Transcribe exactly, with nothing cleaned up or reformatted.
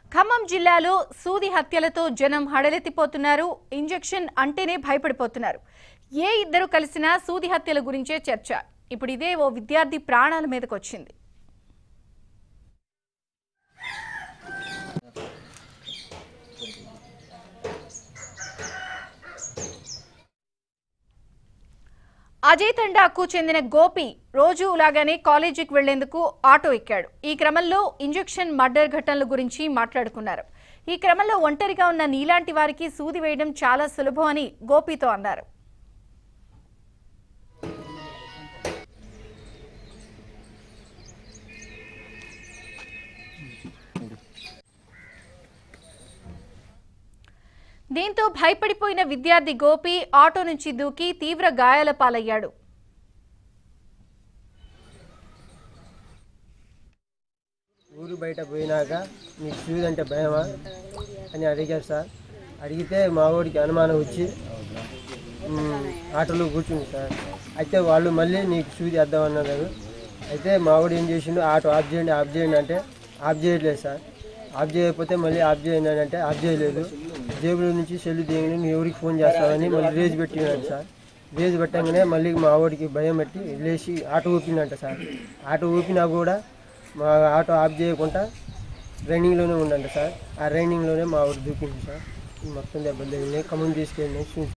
ఖమ్మం జిల్లాలో సూది హత్యలతో జనం హడలెత్తిపోతున్నారు. ఇంజెక్షన్ అంటేనే భయపడిపోతున్నారు. ఏ ఇద్దరు కలిసినా సూది హత్యల గురించే చర్చ. ఇప్పుడు ఇదే ఓ విద్యార్థి ప్రాణాల మీదకి వచ్చింది. అజయ్ తండాకు చెందిన గోపి రోజు లాగానే కాలేజీకి వెళ్లేందుకు ఆటో ఎక్కాడు. ఈ క్రమంలో ఇంజెక్షన్ మర్డర్ ఘటనల గురించి మాట్లాడుకున్నారు. ఈ క్రమంలో ఒంటరిగా ఉన్న నీలాంటి వారికి సూది వేయడం చాలా సులభం అని గోపితో అన్నారు. దీంతో భయపడిపోయిన విద్యార్థి గోపి ఆటో నుంచి దూకి తీవ్ర గాయాల పాలయ్యాడు. ఊరు బయట పోయినాక మీకు సూది అంటే భయమా అని అడిగారు సార్. అడిగితే మా ఊరికి అనుమానం వచ్చి ఆటోలో కూర్చుంది సార్. అయితే వాళ్ళు మళ్ళీ నీకు సూది వేద్దామన్నారు. అయితే మా ఊడు ఏం చేసిండు, ఆటో ఆఫ్ చేయండి ఆఫ్ చేయండి అంటే ఆఫ్ చేయట్లేదు సార్. ఆఫ్ చేయకపోతే మళ్ళీ ఆఫ్ చేయండి అని అంటే ఆఫ్ చేయలేదు. జేబులో నుంచి సెల్లు దిగని నువ్వు ఎవరికి ఫోన్ చేస్తావని మళ్ళీ రేజ్ పెట్టినాడు సార్. రేజ్ పెట్టగానే మళ్ళీ మా ఊడికి భయం పెట్టి లేచి ఆటో ఊపిందంట సార్. ఆటో ఊపినా కూడా మా ఆటో ఆఫ్ చేయకుండా రైనింగ్లోనే ఉండంట సార్. ఆ రైనింగ్లోనే మా ఊరు దూకింది సార్. మొత్తం దెబ్బలు ఖమ్మం తీసుకెళ్ళి